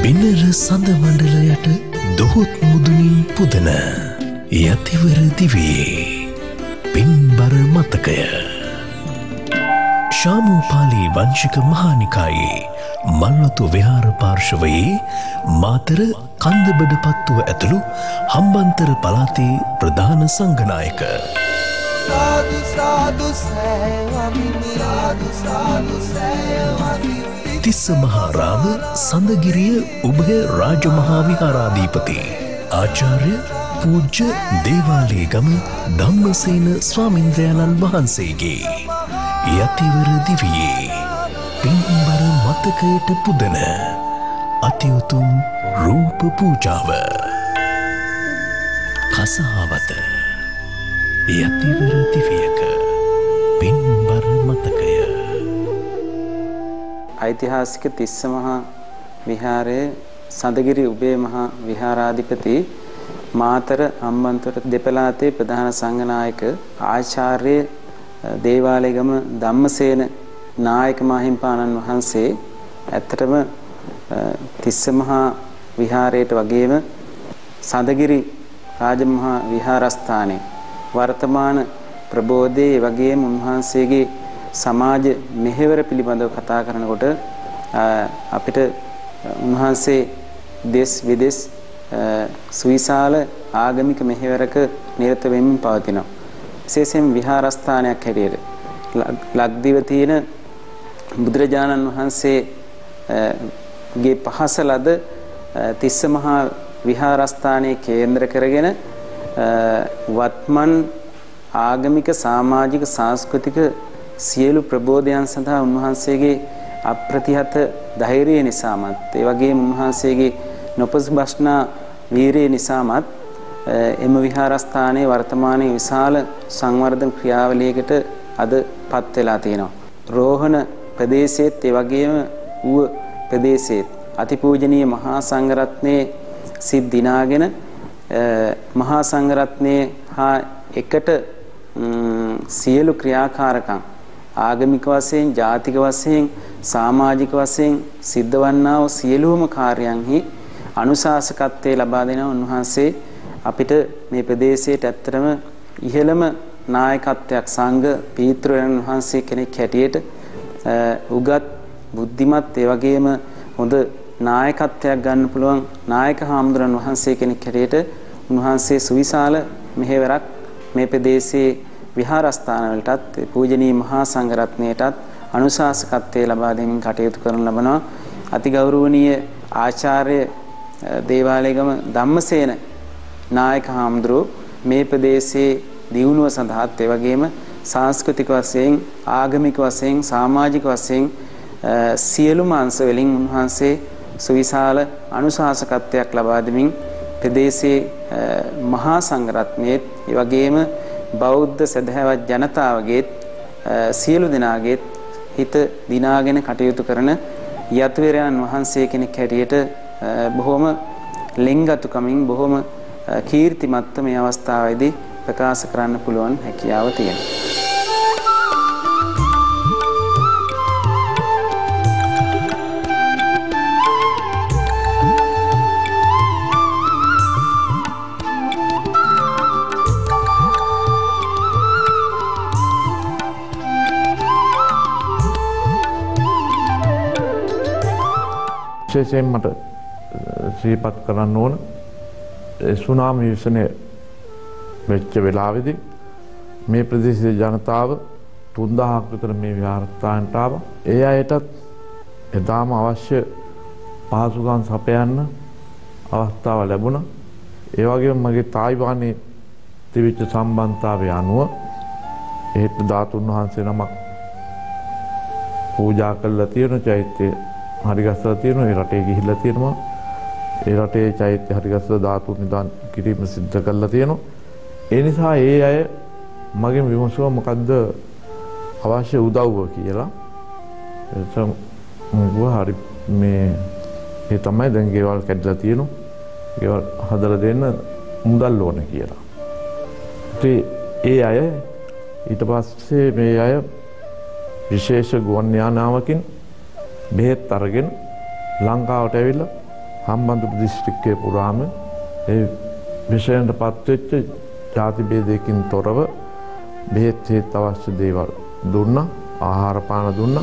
බිනර සඳ මණ්ඩලයට දොහොත් මුදුනින් පුදන යතිවර දිවියේ පින්බර මතකය. ශාමූපාලි වංශික මහානිකායේ මල්වතු විහාර පාර්ශවයේ මාතර කන්දබඩපත්තුව ඇතුළු හම්බන්තොට පළාතේ ප්‍රධාන සංඝනායක සාදු සාදු සෑවමිනි සාදු සාදු සෑවමිනි තිස්ස මහාරාම සඳගිරිය උභය රාජමහා විහාරාධිපති ආචාර්ය පූජ්‍ය දේවාලේගම ධම්මසේන ස්වාමින්ද්‍රයන්න් වහන්සේගේ යතිවර දිවියේ පින්බර මතකයට පුදන අතිඋතුම් රූප පූජාව කසාවත යතිවර දිවියක පින්බර මතකය. ඓතිහාසික තිස්ස මහා විහාරයේ සඳගිරි උභය මහා විහාරාධිපති මාතර හම්බන්තොට දෙපළාතේ ප්‍රධාන සංඝනායක ආචාර්ය දේවාලේගම ධම්මසේන නායක මාහිම්පාණන් වහන්සේ ඇත්තටම තිස්ස මහා විහාරයට වගේම සඳගිරි රාජමහා විහාරස්ථානයේ වර්තමාන ප්‍රබෝධයේ වගේම උන්වහන්සේගේ සමාජ මෙහෙවර පිළිබඳව කතා කරනකොට අපිට උන්වහන්සේ දෙස් විදෙස් සුවිශාල ආගමික මෙහෙවරක නිරත වෙමින් පවතිනවා. විශේෂයෙන් විහාරස්ථානයක් හැටියට ලක්දිව තියෙන බුදුරජාණන් වහන්සේ ගේ පහස ලද තිස්ස මහා විහාරස්ථානයේ කේන්ද්‍ර කරගෙන වත්මන් ආගමික සමාජික සංස්කෘතික සියලු ප්‍රබෝධයන් සඳහා උන්වහන්සේගේ අප්‍රතිහත ධෛර්යය නිසාමත් ඒ වගේම උන්වහන්සේගේ නොපසුබස්නා වීරිය නිසාමත් එම විහාරස්ථානයේ වර්තමානයේ විශාල සංවර්ධන ක්‍රියාවලියකට අදපත් වෙලා තියෙනවා. රෝහණ ප්‍රදේශයේත් ඒ වගේම ඌව ප්‍රදේශයේත් අතිපූජනීය මහා සංඝරත්නයේ සිත් දිනාගෙන මහා සංඝරත්නයේ හා එකට සියලු ක්‍රියාකාරකම් ආගමික වශයෙන් ජාතික වශයෙන් සමාජික වශයෙන් සිද්ධවන්නා වූ සියලුම කාර්යයන්හි අනුශාසකත්වයේ ලබා දෙන උන්වහන්සේ අපිට මේ ප්‍රදේශයට ඇත්තටම ඉහළම නායකත්වයක් සංඝ පීත්‍රයන් වහන්සේ කෙනෙක් හැටියට උගත් බුද්ධිමත් ඒ වගේම හොඳ නායකත්වයක් ගන්න පුළුවන් නායක හාමුදුරන් වහන්සේ කෙනෙක් හැටියට උන්වහන්සේ සුවිශාල මෙහෙවරක් මේ ප්‍රදේශයේ විහාරස්ථාන වලටත් පූජනීය මහා සංඝරත්නයටත් අනුශාසකත්වයේ ලබා දෙමින් කටයුතු කරන ලබනවා. අතිගෞරවනීය ආචාර්ය දේවාලේගම ධම්මසේන නායක හාමුදුරුවෝ මේ ප්‍රදේශයේ දියුණුව සඳහාත් ඒ වගේම සංස්කෘතික වශයෙන් ආගමික වශයෙන් සමාජික වශයෙන් සියලුම අංශ වලින් උන්වහන්සේ සුවිශාල අනුශාසකත්වයක් ලබා දෙමින් ප්‍රදේශයේ මහා සංඝරත්නයේත් ඒ වගේම බෞද්ධ සදහැවත් ජනතාවගේ සියලු දෙනාගේ හිත දිනාගෙන කටයුතු කරන යතිවරයන් වහන්සේ කෙනෙක් හැටියට බොහොම ලෙන්ගතුකමින් බොහොම කීර්තිමත්ව මේ අවස්ථාවේදී ප්‍රකාශ කරන්න පුළුවන් හැකියාව තියෙනවා. විශේෂයෙන් මට ශ්‍රීපත් කරන්න ඕන සුනාමි විසනේ වෙච්ච වෙලාවේදී මේ ප්‍රදේශයේ ජනතාව 3000ක් විතර මේ විහාරස්ථානට ආවා. ඒ අයටත් එදාම අවශ්‍ය පහසුකම් සපයන්න අවස්ථාව ලැබුණා. ඒ වගේම මගේ තායිවානයේ තිබිච්ච සම්බන්ධතාවය අනුව එහෙත් ධාතුන් වහන්සේ නමක් පූජා කළා තියෙන චෛත්‍ය හරිගස්සලා තියෙනවා. ඒ රටේ ගිහිල්ලා තියෙනවා. ඒ රටේ චෛත්‍ය හරිගස්සලා ධාතු නිදාන් කිරීම සිද්ධ කරලා තියෙනවා. ඒ නිසා ඒ අය මගෙන් විමසුවා මොකද්ද අවශ්‍ය උදව්ව කියලා. එතකොට මම හරි මේ ඒ තමයි දැන් ගෙවල් කැඩලා තියෙනවා. ගෙවල් හදලා දෙන්න මුදල් ඕන කියලා. ඉතින් ඒ අය ඊට පස්සේ මේ අය විශේෂ ගුවන් යානාවකින් බෙහෙත් අරගෙන ලංකාවට ඇවිල්ලා හම්බන්තොට දිස්ත්‍රික්කයේ පුරාම ඒ විෂයන්ට පත්වෙච්ච ජාති භේදයකින් තොරව බෙහෙත් හේත් අවශ්‍ය දේවල් දුන්නා, ආහාර පාන දුන්නා.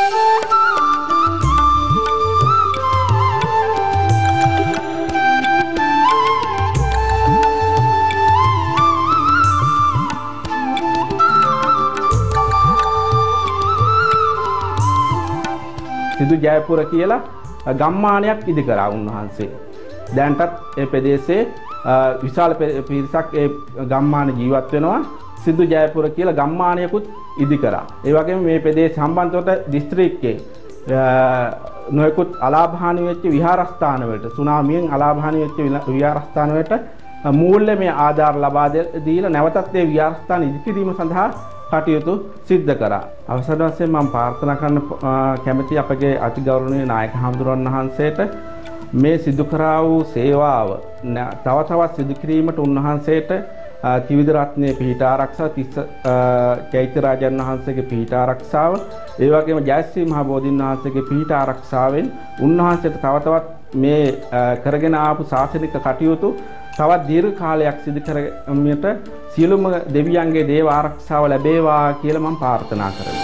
සිදු ජයපුර කියලා ගම්මානයක් ඉදි කරා උන්වහන්සේ. දැන්ටත් ඒ ප්‍රදේශයේ විශාල පිරිසක් ඒ ගම්මාන ජීවත් වෙනවා. සිදු ජයපුර කියලා ගම්මානයකුත් ඉදි කරා. ඒ වගේම මේ ප්‍රදේශ හම්බන්තොට දිස්ත්‍රික්කයේ නොයෙකුත් අලාභහානි වෙච්ච විහාරස්ථාන වලට සුනාමියෙන් අලාභහානි වෙච්ච විහාරස්ථාන වලට මූල්‍යමය ආධාර ලබා දීලා නැවතත් ඒ විහාරස්ථාන ඉදි කිරීම සඳහා කටයුතු සිද්ධ කරා. අවසන් වශයෙන් මම ප්‍රාර්ථනා කරන්න කැමැති අපගේ අතිගෞරවනීය නායක හඳුරන්න වහන්සේට මේ සිදු කරා වූ සේවාව තව තවත් සිදු කිරීමට උන්වහන්සේට ත්‍රිවිධ රත්නයේ පිහිට ආරක්ෂාව තිස්ස චෛත්‍ය රාජන් වහන්සේගේ පිහිට ආරක්ෂාව ඒ වගේම ජයශ්‍රී මහ බෝධීන් වහන්සේගේ පිහිට ආරක්ෂාවෙන් උන්වහන්සේට තව තවත් මේ කරගෙන ආපු ශාසනික කටයුතු තවත් දීර්ඝ කාලයක් සිදු කරගන්නට සියලුම දෙවියන්ගේ දේව ආරක්ෂාව ලැබේවා කියලා මම ප්‍රාර්ථනා කරනවා.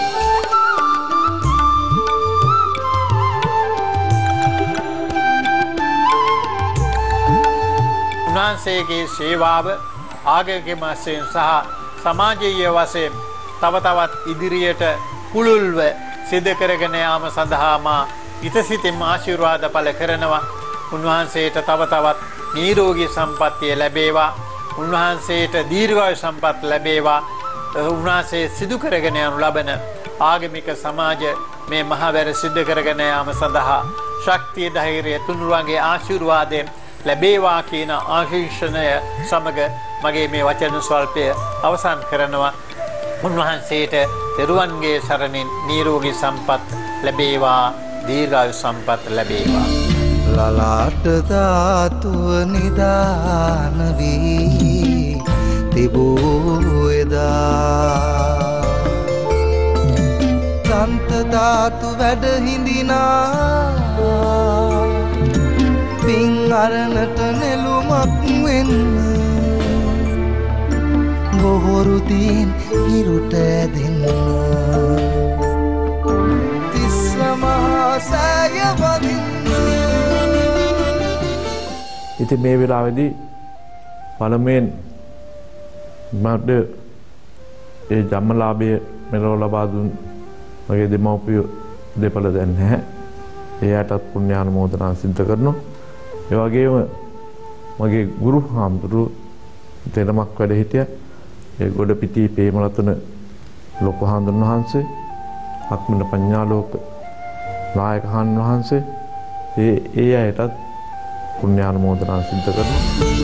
උන්වහන්සේගේ සේවාව ආගමික වශයෙන් සහ සමාජීය වශයෙන් තව තවත් ඉදිරියට පුළුල්ව සිදු කරගෙන යාම සඳහා මා ඉතසිතින් ආශිර්වාද පළ කරනවා. උන්වහන්සේට තව තවත් නිරෝගී සම්පන්නිය ලැබේවා. උන්වහන්සේට දීර්ඝායු සම්පත් ලැබේවා. උන්වහන්සේ සිදු කරගෙන යනු ලබන ආගමික සමාජ මේ මහවැර සිදු කරගෙන යාම සඳහා ශක්තිය ධෛර්යය තුනුරුවන්ගේ ආශිර්වාදයෙන් ලැබේවා කියන ආශිර්වාදය සමග මගේ මේ වචන ස්වල්පය අවසන් කරනවා. උන්වහන්සේට දරුවන්ගේ සරණින් නිරෝගී සම්පත් ලැබේවා, දීර්ඝායු සම්පත් ලැබේවා. ලලාට ධාතුව නිදාන වී තිබූ එදා දන්ත ධාතු වැඩ හිඳිනා පින් අරනට නෙළුමක් වෙන්න බොහොරුදීන් හිරුට ඇදෙන්න තිස්ස මහා සෑය වදින්න. ඉතින් මේ වෙලාවේදී පළමුවෙන් මට ඒ ජන්මලාභය මෙලොව ලබා දුන් මගේ දෙමව්පිය දෙපළ දැන් නැහැ. එයාටත් පුණ්‍යානුමෝදනා සිද්ධ කරනවා. ඒ වගේම මගේ ගුරු හාමුදුරුවෝ දෙනමක් වැඩ හිටියා. ඒ ගොඩපිටියේ පේමරතන ලොකු හාමුදුරන් වහන්සේ, අක්මන පඤ්ඤාලෝක නායක හාමුදුරන් වහන්සේ ඒ අයටත් පුණ්‍යානුමෝදනා සිද්ධ කරනවා.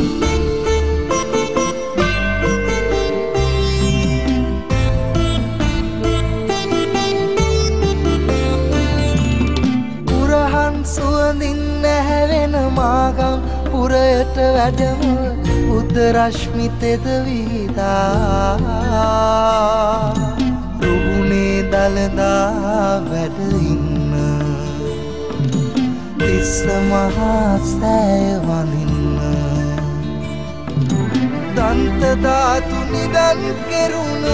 පුරහන් සුවඳින් නැහැවෙන මාගම් පුරයට වැඩම බුද්ධ රශ්මි තෙද විහිදා රුහුණේ දළදා වැඩ ඉන්න තිස්ස මහා සෑය වඳින්න දන්ත ධාතු නිදන් කෙරුණ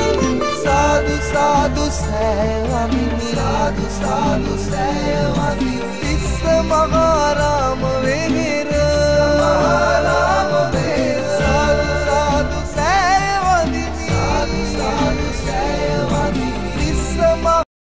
සාදු සාදු සෑය වඳින්න සාදු සාදු සෑය වඳින්න